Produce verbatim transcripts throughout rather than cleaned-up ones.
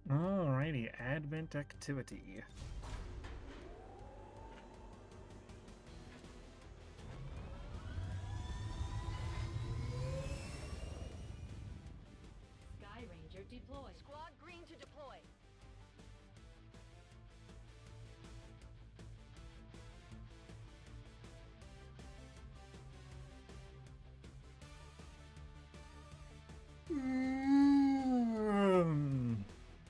Alrighty, Advent activity. Sky Ranger deployed. Squad green to deploy. Mm.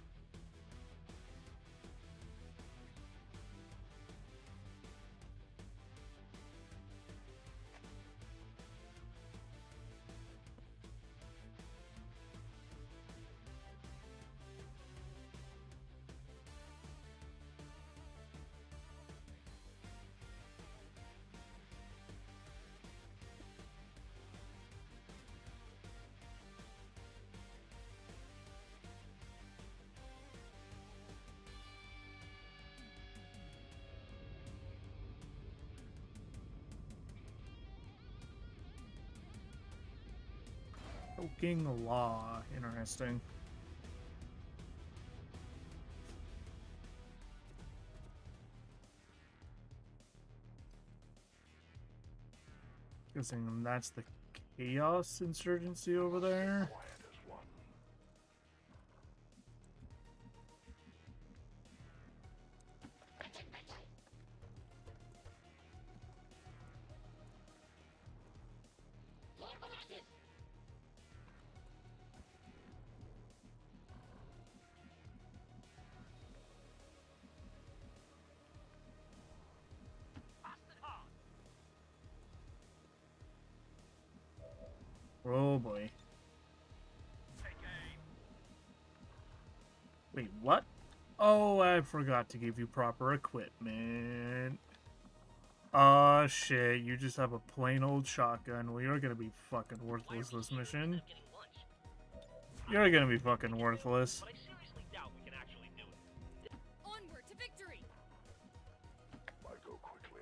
Choking law. Interesting. Guessing that's the Chaos Insurgency over there. Oh boy. Wait, what? Oh, I forgot to give you proper equipment. Oh shit, you just have a plain old shotgun. Well, you're gonna be fucking worthless this mission. You're gonna be fucking worthless. Onward to victory! Why go quickly?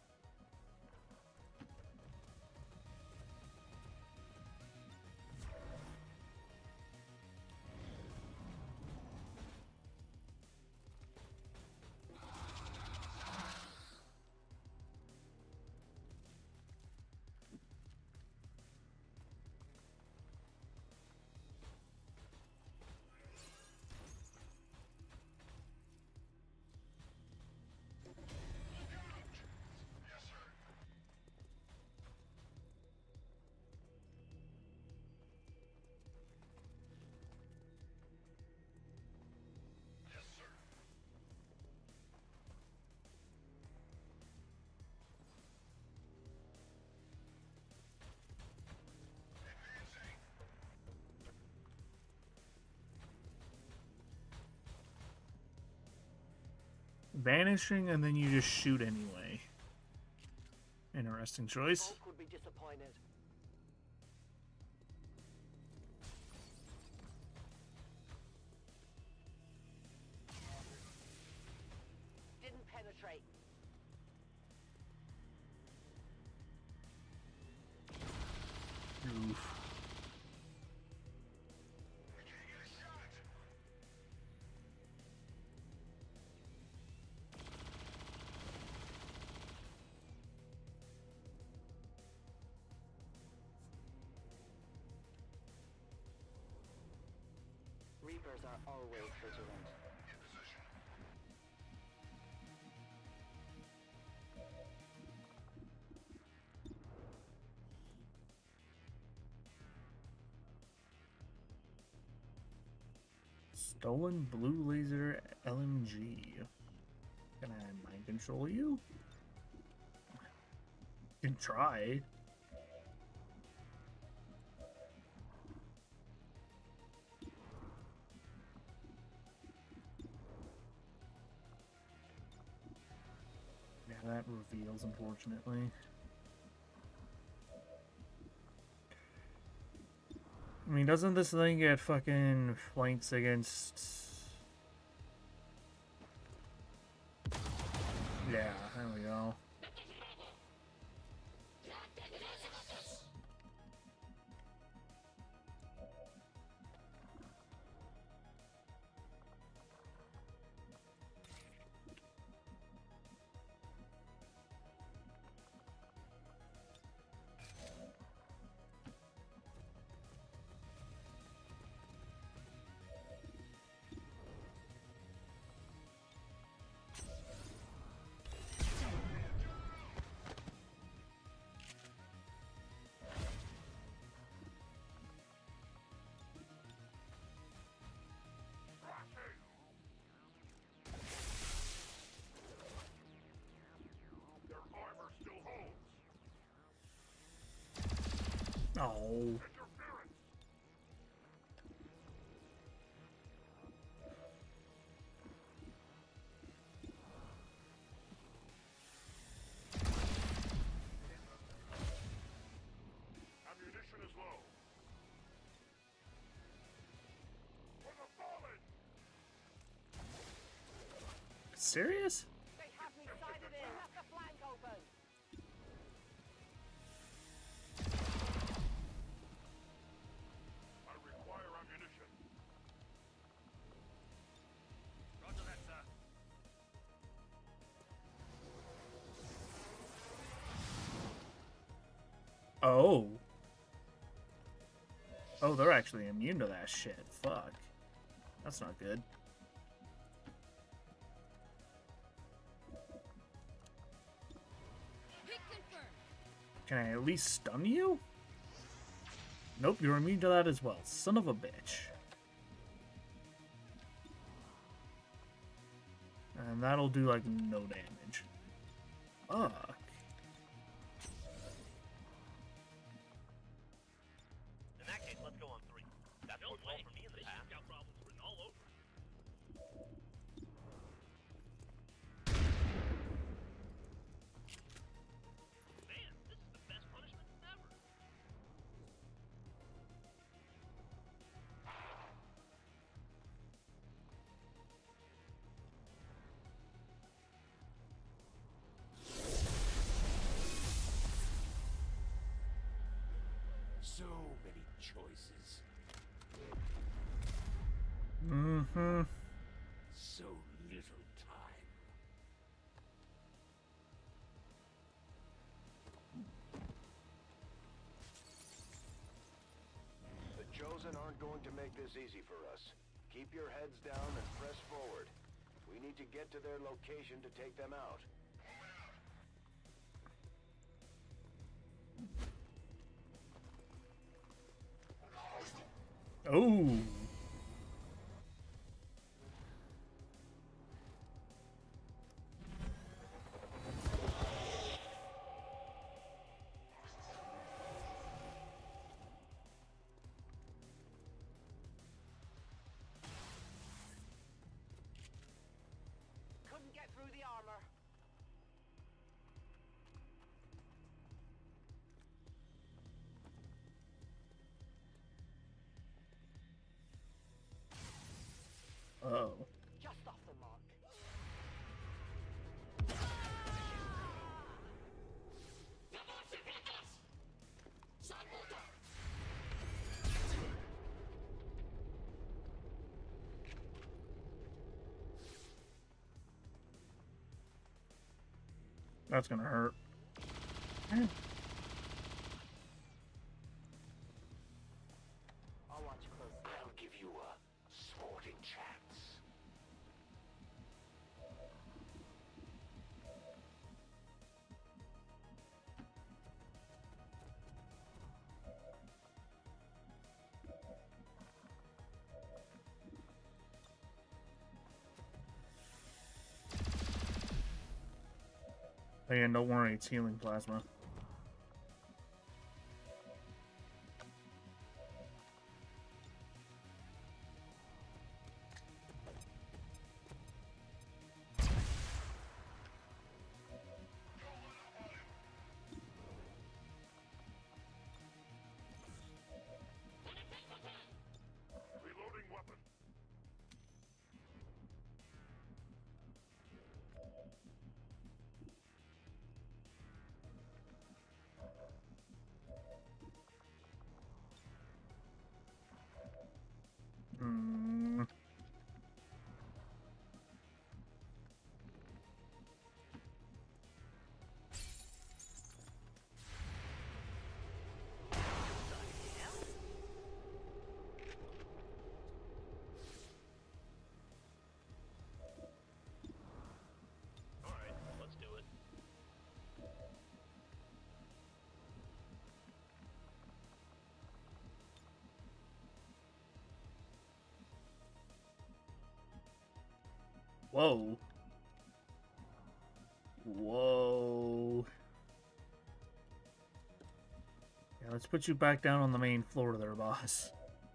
Vanishing and then you just shoot anyway. Interesting choice. Both would be disappointed. Didn't penetrate. Oof. Reapers are always vigilant. Stolen blue laser L M G. Can I mind control you? You can try. Yeah, that reveals, unfortunately. I mean, doesn't this thing get fucking flanks against... Yeah, there we go. Oh. Ammunition is low. For the fallen! Serious? They have me sighted in. Left the flank open. I require ammunition. Roger that, sir. Oh. Oh, they're actually immune to that shit. Fuck. That's not good. Hit confirmed. Can I at least stun you? Nope, you're immune to that as well. Son of a bitch. And that'll do, like, no damage. Fuck. In that case, let's go on three. That's worked well for me in the past. Got problems written all over. Man, this is the best punishment ever. So many choices. Mm-hmm. So little time. The Chosen aren't going to make this easy for us. Keep your heads down and press forward. We need to get to their location to take them out. Oh. Couldn't get through the armor. Oh. Just off the mark. That's gonna hurt. I'll watch closely. I'll give you a sporting chance. Again, don't worry, it's healing plasma. Reloading weapon. Hmm. All right, let's do it. Whoa. Whoa. Yeah, let's put you back down on the main floor there, boss.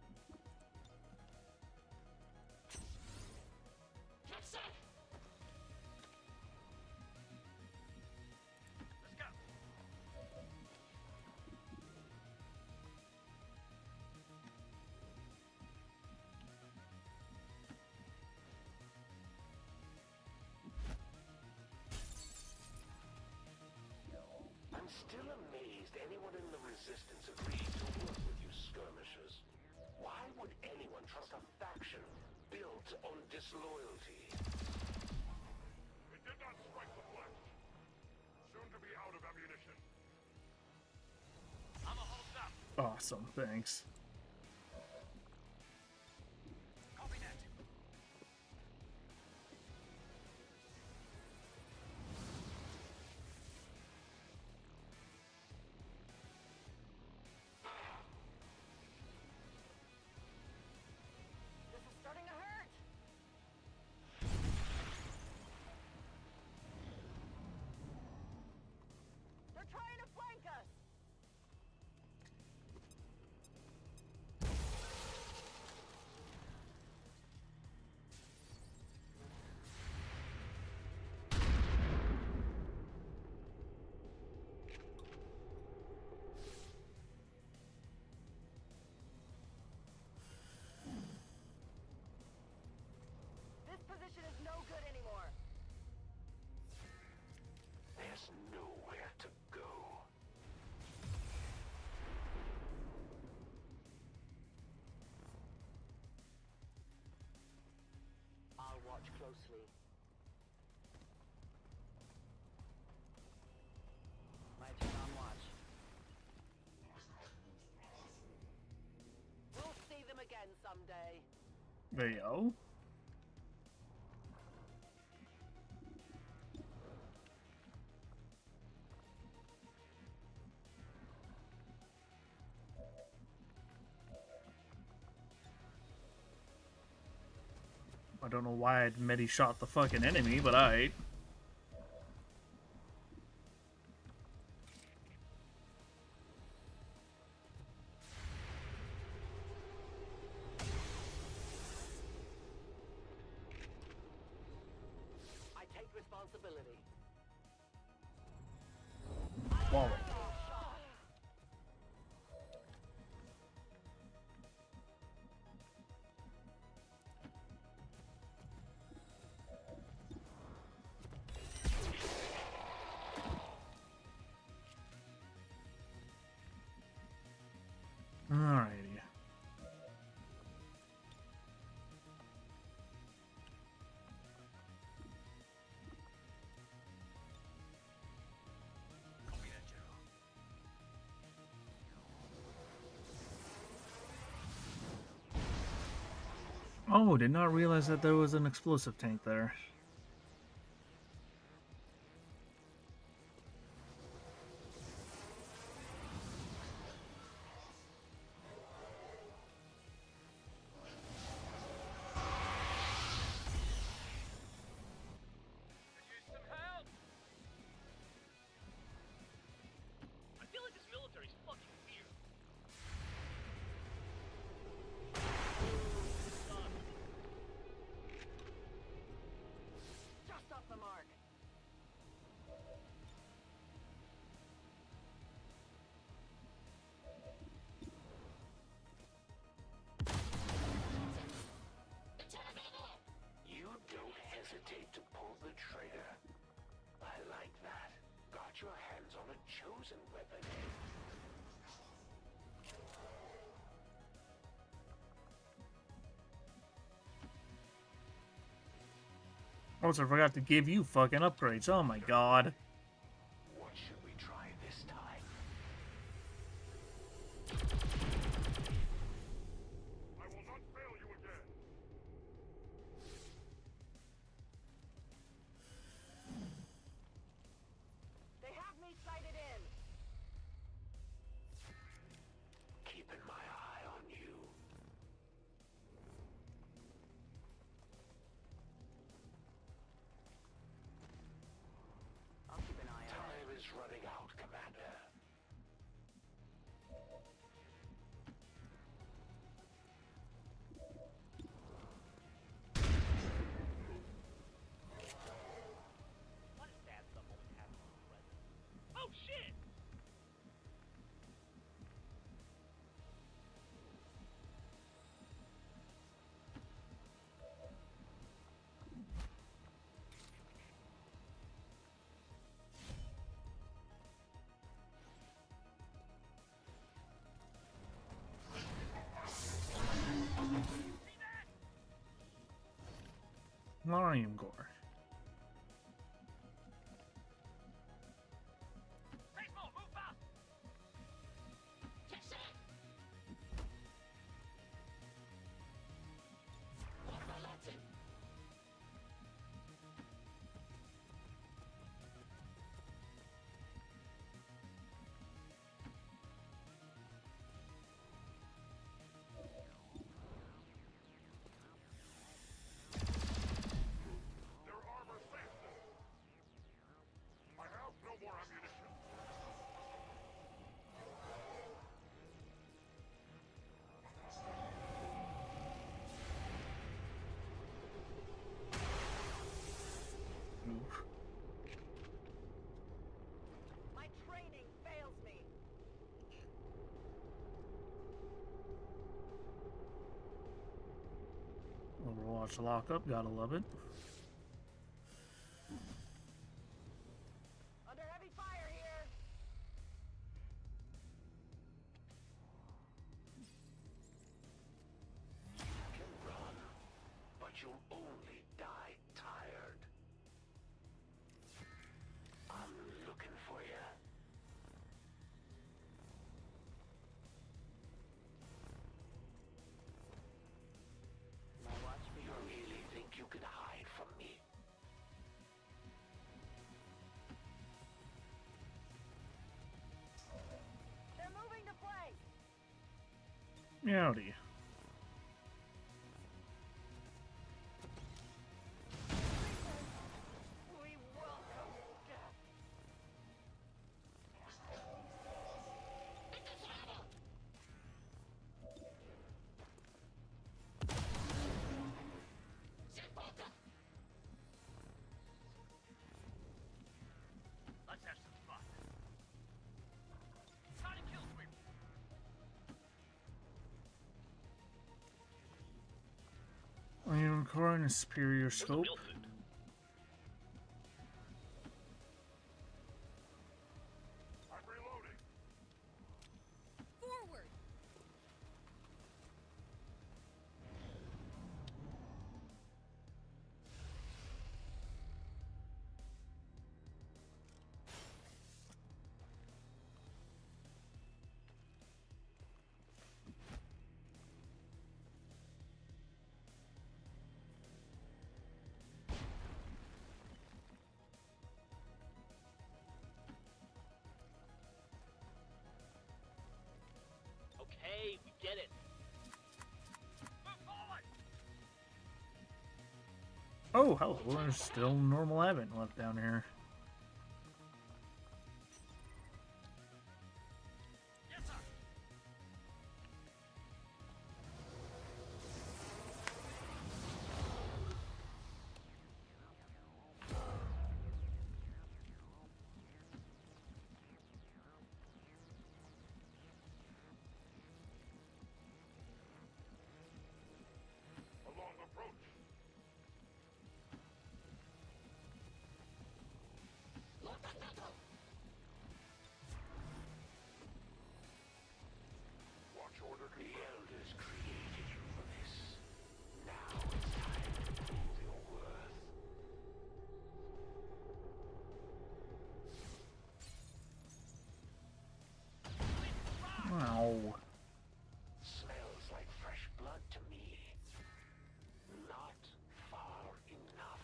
I'm still amazed anyone in the Resistance agreed to work with you skirmishers. Why would anyone trust a faction built on disloyalty? We did not strike the flesh. Soon to be out of ammunition. I'm a hold up. Awesome, thanks. Copy that. This is starting to hurt. They're trying to flank us. This position is no good anymore. There's nowhere to go. I'll watch closely. My turn on watch. We'll see them again someday. There you go. I don't know why I'd medi shot the fucking enemy, but I. I take responsibility. Wall. Alrighty. Copy that, General. Oh, did not realize that there was an explosive tank there. Use some help. I feel like this military's fucking weird. Done. Just off the mark. You don't hesitate to pull the trigger. I like that. Got your hands on a chosen weapon. Also, I forgot to give you fucking upgrades. Oh my god. What should we try this time? I will not fail you again. They have me sighted in. Keeping my eye on you. I'm Larium Gore. Their armor saved them. I have no more ammunition. Oof. My training fails me. Overwatch lockup, gotta love it. Under heavy fire here. You can run, but you'll only die tired. I'm looking for you. Now watch me. You really think you could hide from me? They're moving to flank. Meowdy. We welcome death. Let's have some fun. Sonic kill sweep. Iron Core and a superior scope. Build food. I'm reloading. Forward. Okay, we get it. Move forward. Oh, hello. There's still normal Advent left down here. Yes, sir. Along approach. Watch order The confirmed. Elders created you for this. Now it's time to prove your worth. Wow. Smells like fresh blood to me. Not far enough.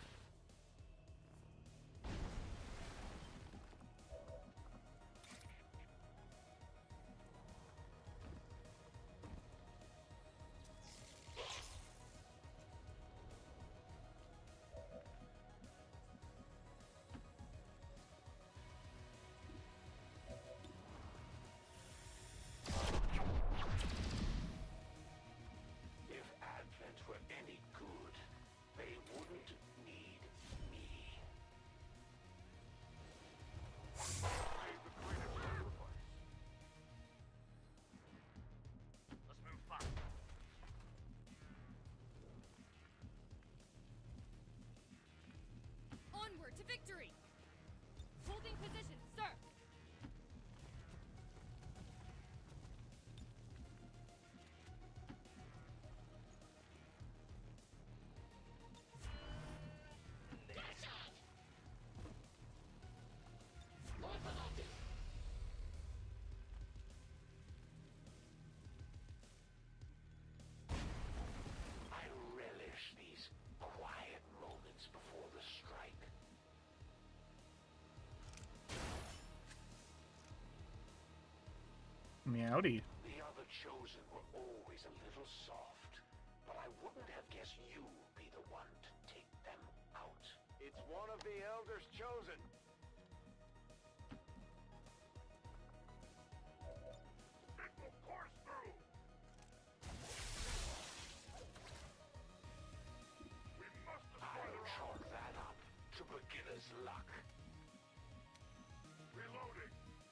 If Advent were any good, they wouldn't need me. Made the greatest sacrifice. Let's move fast. Onward to victory. Holding position, sir. Meowdy. The other Chosen were always a little soft, but I wouldn't have guessed you'd be the one to take them out. It's one of the Elders Chosen. It will course through! We must I'll chalk that up to beginner's luck. Reloading.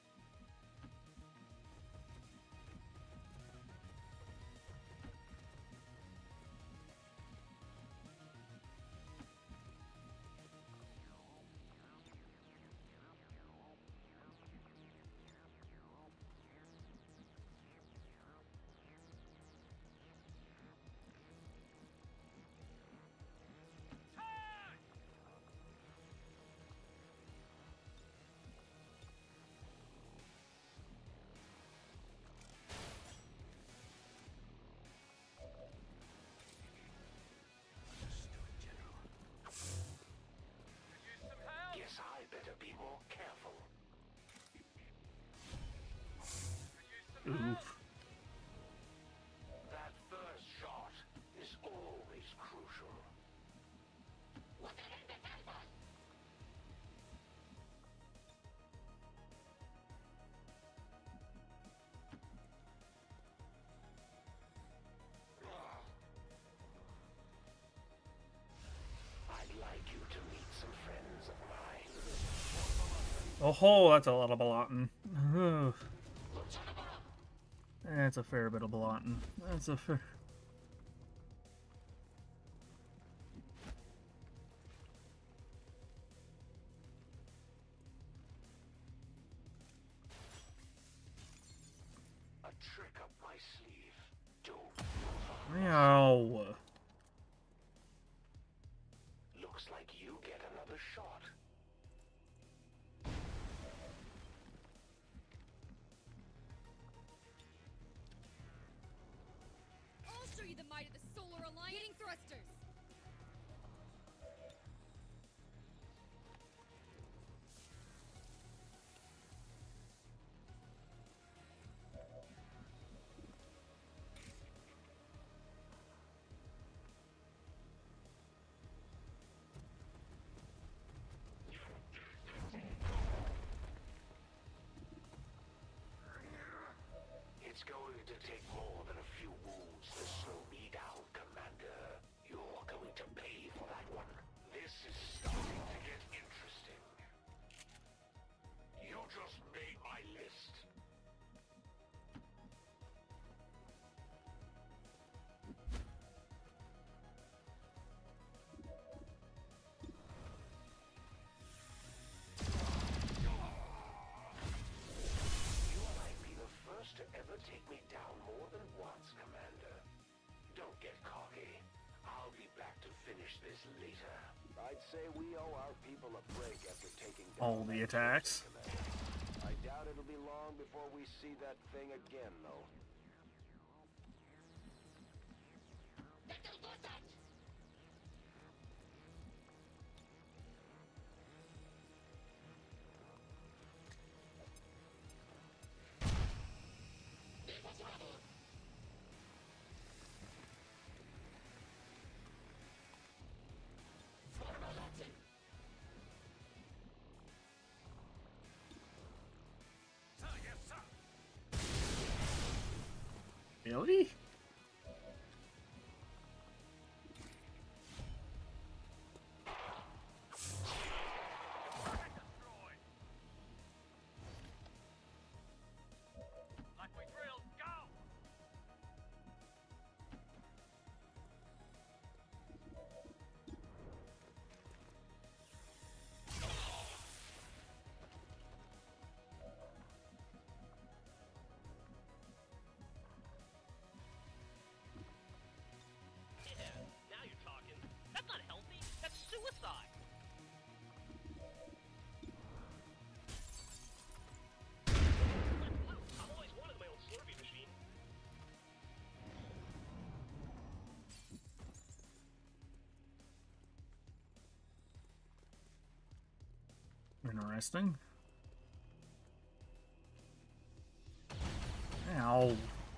Guess I better be more careful. Oof. That first shot is always crucial. What the heck did that was? I'd like you to meet some friends of mine. Oh, that's a lot of Balatin. Ugh. That's a fair bit of Balatin. That's a fair... A trick up my sleeve. Don't. Meow. Looks like you get another shot. I'll show you the might of the Solar Alliance. Hitting thrusters. It's going to take more than a few wounds to slow me down, Commander. You're going to pay for that one. This is starting to get interesting. You just made my list. You might be the first to ever take me down more than once, Commander. Don't get cocky. I'll be back to finish this later. I'd say we owe our people a break after taking down All the that attacks. Chosen commander. I doubt it'll be long before we see that thing again, though. Really? Like we drilled, go! Yeah, now you're talking. That's not healthy. That's suicide. I've always wanted my own Slurpee machine. Interesting. Oh.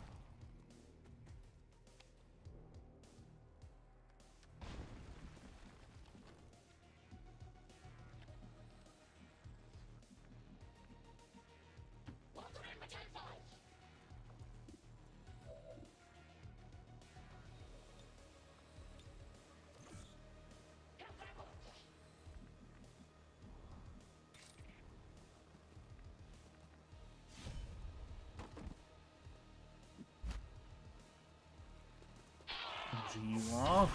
You off.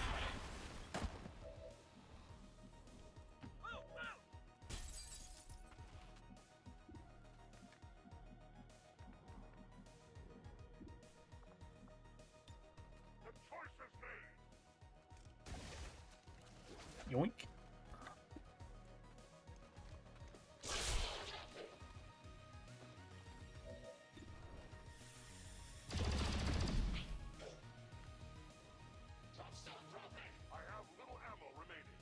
The choice is made. Yoink. I have little ammo remaining.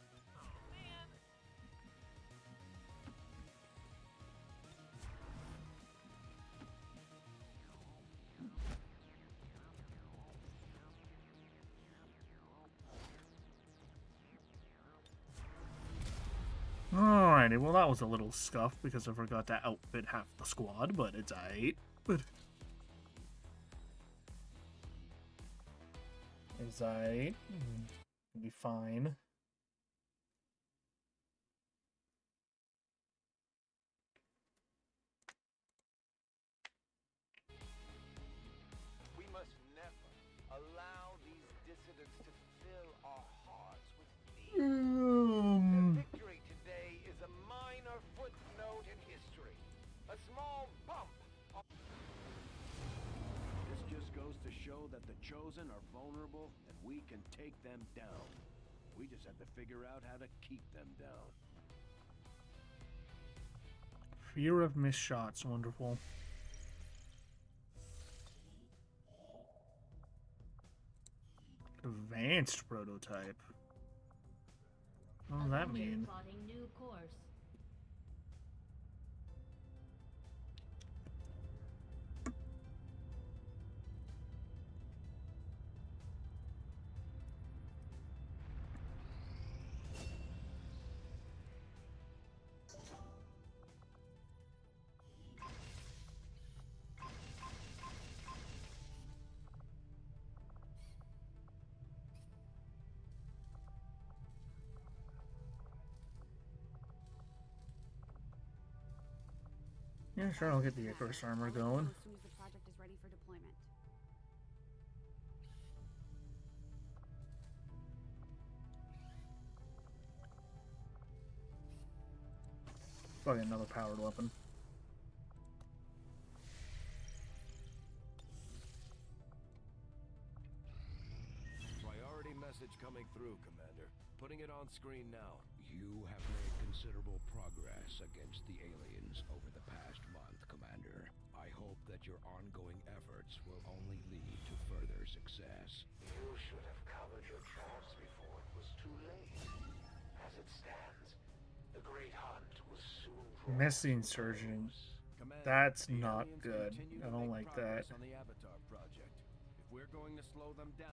Alrighty, well that was a little scuffed because I forgot to outfit half the squad, but it's aight. But it's aight. It'll be fine. We must never allow these dissidents to fill our hearts with fear. Um, Their victory today is a minor footnote in history. A small bump. on- This just goes to show that the Chosen are vulnerable and we can take them down. We just have to figure out how to keep them down. fear of missed shots, wonderful. Advanced prototype. What does that mean? Plotting new course. Yeah, sure, I'll get the Icarus armor going. As soon as the project is ready for deployment. Probably another powered weapon. Priority message coming through, Commander. Putting it on screen now. You have made considerable progress against the aliens over the past month, Commander. I hope that your ongoing efforts will only lead to further success. You should have covered your tracks before it was too late. As it stands, the Great Hunt will soon draw Missing to a surgeon. close. Commander, That's the not aliens good. continue I to don't make like that. progress on the Avatar project. If we're going to slow them down,